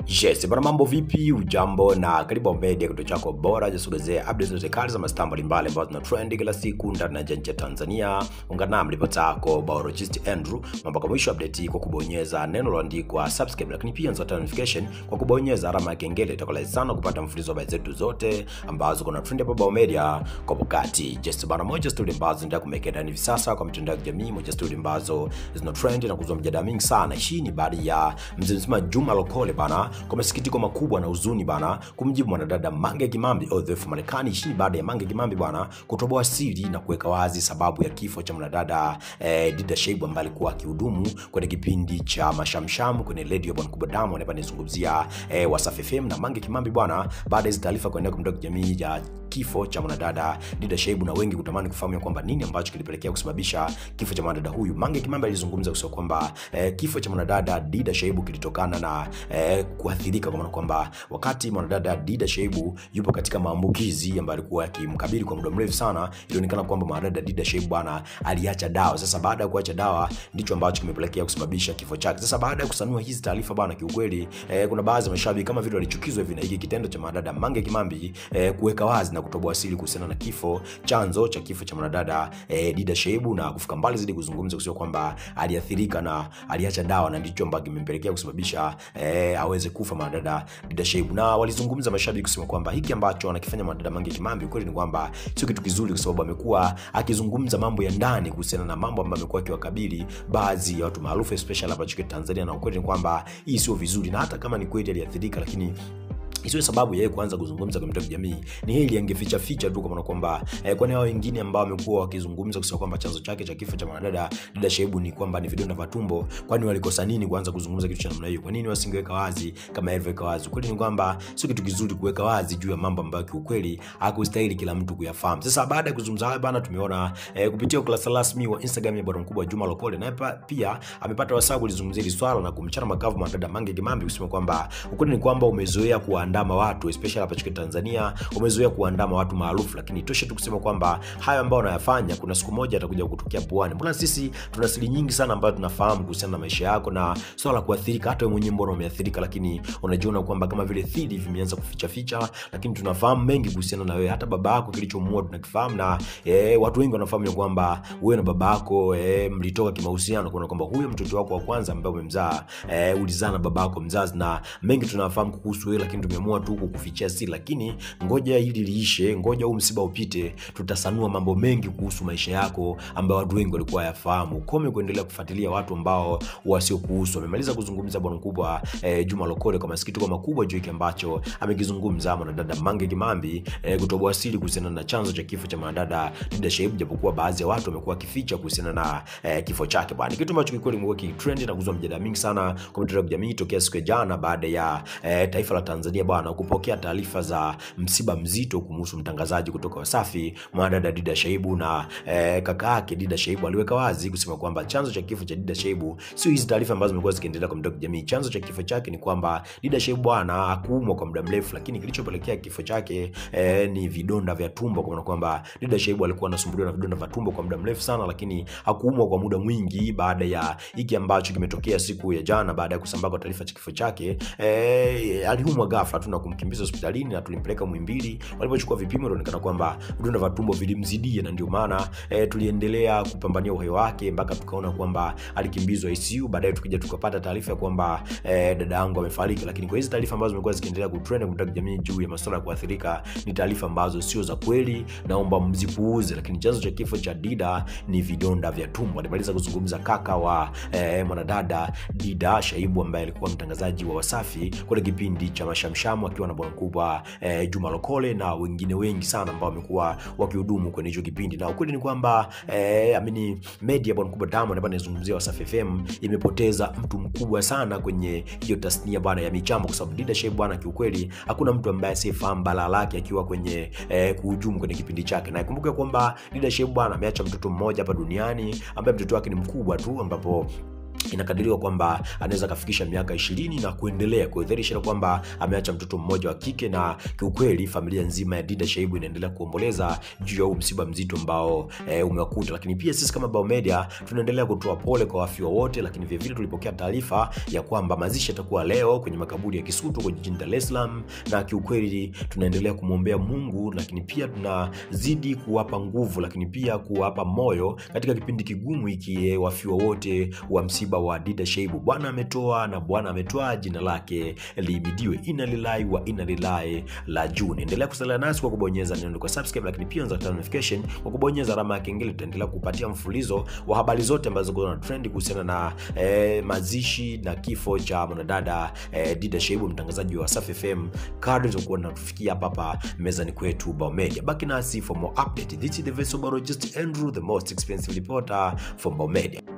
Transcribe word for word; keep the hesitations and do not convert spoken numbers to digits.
Yes, bwana mambo vipi? Ujambo na karibu Media, kituo chako bora jasogezea updates zote kali za mastaa mbalimbali ambazo tuna trend kila siku ndani na nje ya Tanzania. Ungana nami ripota yako biologist Andrew. Mambo mwisho update kwa kubonyeza neno lililoandikwa subscribe, lakini pia unapata notification kwa kubonyeza alama ya kengele. Itakuwa sana kupata mfululizo wa habari zetu zote ambazo kuna trend hapa Media kwa wakati. Just bwana moja story ambazo ndio kumekenda hivi sasa kwa mitandao ya kijamii, moja story ambazo zina trend na kuzua mjadala mingi sana. Hii ni baada ya mzee mzima Juma Lokole bana kwa masikitiko makubwa na huzuni bana kumjibu mwanadada Mange Kimambi of Marekani. Hii baada ya Mange Kimambi bana kutoboa siri na kuweka wazi sababu ya kifo cha mwanadada eh, Dida Shaibu ambaye alikuwa akihudumu kwenye kipindi cha Mashamsham kwenye Radio Bon Kubwa Diamond. Hapa nizungumzia eh, Wasafi F M na Mange Kimambi bwana, baada ya taarifa kuenea kwa mtandao jamii ya kifo cha mwanadada Dida Shaibu na wengi kutamani kufahamu kwamba nini ambacho kilipelekea kusababisha kifo cha mwanadada huyu. Mange Kimambi alizungumza kusema kwamba eh, kifo cha mwanadada Dida Shaibu kilitokana na eh, kuathirika, kwa maana kwamba wakati mwanadada Dida Shaibu yupo katika maambukizi ambayo alikuwa yakimkabili kwa muda mrefu sana, ilionekana kwamba mwanadada Dida Shaibu bwana aliacha dawa. Sasa baada ya kuacha dawa ndicho ambacho kimepelekea kusababisha kifo chake. Sasa baada ya kusanua hizi taarifa bwana, kiukweli eh, kuna baadhi ya mashabiki kama vile walichukizwa hivi na hiki kitendo cha mwanadada Mange Kimambi eh, kuweka wazi na kutoboa siri kuhusiana na kifo, chanzo cha kifo cha mwanadada eh, Dida Shaibu, na kufika mbali zaidi kuzungumza kusema kwamba aliathirika na aliacha dawa na ndicho ambacho kimempelekea kusababisha eh, aweze kufa mwanadada Dida Shaibu. Na walizungumza mashabiki kusema kwamba hiki ambacho anakifanya mwanadada Mange Kimambi kweli ni kwamba sio kitu kizuri, kwa sababu amekuwa akizungumza mambo ya ndani kuhusiana na mambo ambayo amekuwa akiwakabili baadhi ya watu maarufu especially hapa nchini Tanzania, na kweli ni kwamba hii sio vizuri. Na hata kama ni kweli aliathirika, lakini isiwe sababu yeye kuanza kuzungumza kwa mitandao ya jamii. Ni hili angeficha ficha tu, kwa maana kwamba eh, kwa nini hao wengine ambao wamekuwa wakizungumza kusema kwamba chanzo chake cha kifo cha mwanadada Dida Shaibu ni kwamba ni vidonda vya tumbo, kwani walikosa nini kuanza kuzungumza kitu cha namna hiyo? Kwa nini wasingeweka wazi kama hivyo weka wazi? Kweli ni kwamba sio kitu kizuri kuweka wazi juu ya mambo ambayo kiukweli hakustahili kila mtu kuyafahamu. Sasa baada ya kuzungumza haya bana, tumeona eh, kupitia ukurasa rasmi wa Instagram ya bwana mkubwa Juma Lokole, na pia amepata wasaa kulizungumzia hili swala na kumchana makavu mwanadada Mange Kimambi kusema kwamba ukweli ni kwamba umezoea kuandama watu especially hapa nchini Tanzania, umezoea kuandama watu maarufu, lakini tosha tu kusema kwamba hayo ambao wanayafanya kuna siku moja atakuja kutokea puani. Mbona sisi tuna siri nyingi sana ambazo tunafahamu kuhusiana na maisha yako na swala kuathirika. Hata wewe mwenyewe mbona umeathirika, lakini unajiona kwamba kama vile thiri vimeanza kuficha ficha, lakini tunafahamu mengi kuhusiana na wewe. Hata baba yako kilichomuua tunakifahamu, na eh, watu wengi wanafahamu kwamba wewe na baba yako eh, mlitoka kimahusiano, kwa kwamba huyo mtoto wako wa kwanza ambaye umemzaa eh, ulizaa na baba yako mzazi, na mengi tunafahamu kuhusu wewe, lakini tumeamua tu kufichia siri. Lakini ngoja hili liishe, ngoja huu msiba upite, tutasanua mambo mengi kuhusu maisha yako ambayo watu wengi walikuwa yafahamu. Kome kuendelea kufuatilia watu ambao wasio kuhusu. Amemaliza kuzungumza bwana mkubwa eh, Juma Lokole kwa masikitiko makubwa juu kile ambacho amekizungumza mwanadada Mange Kimambi eh, kutoboa siri kuhusiana na chanzo cha kifo cha mwanadada Dida Shaibu, japokuwa baadhi ya watu wamekuwa kificha kuhusiana na eh, kifo chake bwana. Kitu ambacho kikweli kimekuwa kitrend na kuzua mjadala mingi sana kwa mitandao ya kijamii tokea siku ya jana, baada ya eh, taifa la Tanzania bwana kupokea taarifa za msiba mzito kumhusu mtangazaji kutoka Wasafi mwanadada Dida Shaibu. Na eh, kaka yake Dida Shaibu aliweka wazi kusema kwamba chanzo cha kifo cha Dida Shaibu sio hizi taarifa ambazo zimekuwa zikiendelea kwa mitandao ya jamii. Chanzo cha kifo chake ni kwamba Dida Shaibu bwana hakuumwa kwa muda mrefu, lakini kilichopelekea kifo chake eh, ni vidonda vya tumbo, kwa maana kwamba Dida Shaibu alikuwa anasumbuliwa na vidonda vya tumbo kwa muda mrefu sana, lakini hakuumwa kwa muda mwingi. Baada ya hiki ambacho kimetokea siku ya jana, baada ya kusambaa kwa taarifa cha kifo chake, eh, aliumwa ghafla tu na kumkimbiza hospitalini na tulimpeleka Muhimbili. Walipochukua vipimo ilionekana kwamba vidonda vya tumbo vilimzidia, na ndio maana e, tuliendelea kupambania uhai wake mpaka tukaona kwamba alikimbizwa I C U. Baadaye tukija tukapata taarifa kwamba e, dada yangu amefariki. Lakini kwa hizo taarifa ambazo zimekuwa zikiendelea kutrend kwa jamii juu ya masuala ya kuathirika ni taarifa ambazo sio za kweli, naomba mzipuuze. Lakini chanzo cha kifo cha Dida ni vidonda vya tumbo. Alimaliza kuzungumza kaka wa e, mwanadada Dida Shaibu ambaye alikuwa mtangazaji wa Wasafi kwenye kipindi cha Mashamsham akiwa na bwana mkubwa e, Juma Lokole na wengine wengi sana ambao wamekuwa wakihudumu kwenye hicho kipindi. Na ukweli ni kwamba eh, amini Media bwana mkubwa Diamond hapa anazungumzia Wasafi F M imepoteza mtu mkubwa sana kwenye hiyo tasnia bwana ya michambo, kwa sababu Dida Shaibu bwana kiukweli hakuna mtu ambaye asifahamu balaa lake akiwa kwenye eh, kuhujumu kwenye kipindi chake. Na ikumbuke kwamba Dida Shaibu bwana ameacha mtoto mmoja hapa duniani ambaye mtoto wake ni mkubwa tu, ambapo inakadiriwa kwamba anaweza kafikisha miaka ishirini na kuendelea, kudhihirisha kwamba ameacha mtoto mmoja wa kike, na kiukweli familia nzima ya Dida Shaibu inaendelea kuomboleza juu ya huu msiba mzito ambao e, umewakuta. Lakini pia sisi kama Bao Media tunaendelea kutoa pole kwa wafiwa wote, lakini vile vile tulipokea taarifa ya kwamba mazishi yatakuwa leo kwenye makaburi ya Kisutu kwa jijini Dar es Salaam, na kiukweli tunaendelea kumwombea Mungu, lakini pia tunazidi kuwapa nguvu, lakini pia kuwapa moyo katika kipindi kigumu hiki wafiwa wote wa msiba wa Dida Shaibu. Bwana ametoa na Bwana ametoa, jina lake liimidiwe. Inna lillahi wa inna ilaihi rajiun. Endelea kusalia nasi kwa kubonyeza neno kwa subscribe, lakini pia unaweza notification kwa kubonyeza alama ya kengele. Tutaendelea kupatia mfululizo wa habari zote ambazo ziko trend kuhusiana na eh, mazishi na kifo cha mwanadada eh, Dida Shaibu, mtangazaji wa Wasafi F M. Kadri tutakuwa tunatufikia hapa hapa mezani kwetu Bao Media. Baki nasi for more update. This is the voice of Barojist Andrew, the most expensive reporter from Bao Media.